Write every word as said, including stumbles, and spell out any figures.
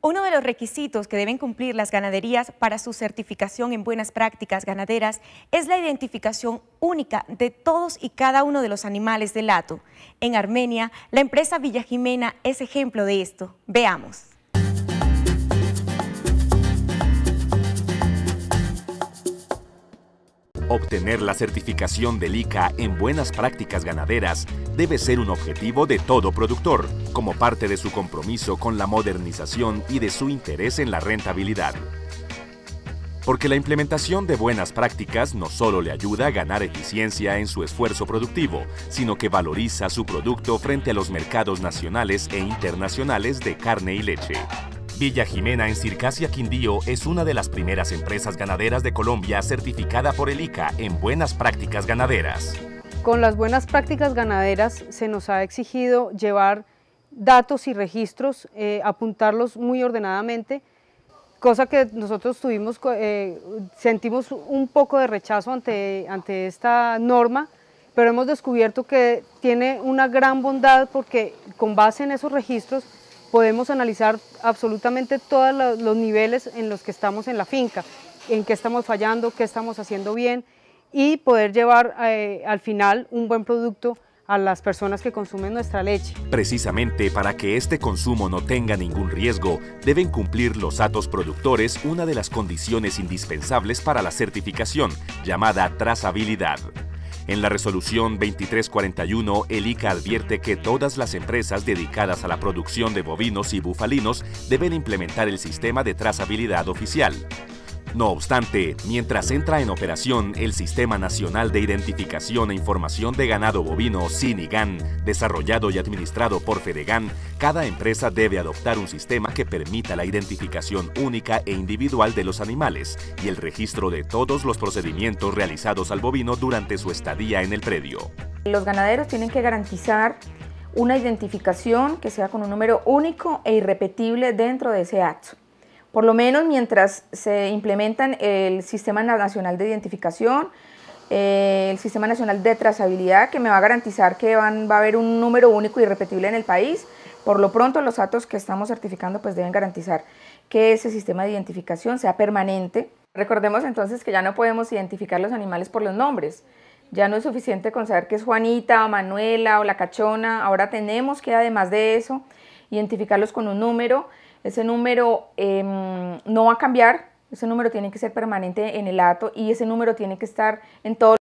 Uno de los requisitos que deben cumplir las ganaderías para su certificación en buenas prácticas ganaderas es la identificación única de todos y cada uno de los animales del hato. En Armenia, la empresa Villa Jimena es ejemplo de esto. Veamos. Obtener la certificación del I C A en buenas prácticas ganaderas debe ser un objetivo de todo productor, como parte de su compromiso con la modernización y de su interés en la rentabilidad. Porque la implementación de buenas prácticas no solo le ayuda a ganar eficiencia en su esfuerzo productivo, sino que valoriza su producto frente a los mercados nacionales e internacionales de carne y leche. Villa Jimena en Circasia, Quindío, es una de las primeras empresas ganaderas de Colombia certificada por el I C A en buenas prácticas ganaderas. Con las buenas prácticas ganaderas se nos ha exigido llevar datos y registros, eh, apuntarlos muy ordenadamente, cosa que nosotros tuvimos, eh, sentimos un poco de rechazo ante, ante esta norma, pero hemos descubierto que tiene una gran bondad porque con base en esos registros podemos analizar absolutamente todos los niveles en los que estamos en la finca, en qué estamos fallando, qué estamos haciendo bien y poder llevar eh, al final un buen producto a las personas que consumen nuestra leche. Precisamente para que este consumo no tenga ningún riesgo, deben cumplir los hatos productores una de las condiciones indispensables para la certificación, llamada trazabilidad. En la resolución veintitrés cuarenta y uno, el I C A advierte que todas las empresas dedicadas a la producción de bovinos y bufalinos deben implementar el sistema de trazabilidad oficial. No obstante, mientras entra en operación el Sistema Nacional de Identificación e Información de Ganado Bovino, SINIGAN, desarrollado y administrado por Fedegan, cada empresa debe adoptar un sistema que permita la identificación única e individual de los animales y el registro de todos los procedimientos realizados al bovino durante su estadía en el predio. Los ganaderos tienen que garantizar una identificación que sea con un número único e irrepetible dentro de ese acto. Por lo menos mientras se implementan el Sistema Nacional de Identificación, eh, el Sistema Nacional de Trazabilidad, que me va a garantizar que van, va a haber un número único y irrepetible en el país. Por lo pronto, los datos que estamos certificando pues deben garantizar que ese sistema de identificación sea permanente. Recordemos entonces que ya no podemos identificar los animales por los nombres. Ya no es suficiente con saber que es Juanita, o Manuela o la Cachona. Ahora tenemos que, además de eso, identificarlos con un número. Ese número eh, no va a cambiar, ese número tiene que ser permanente en el hato y ese número tiene que estar en todos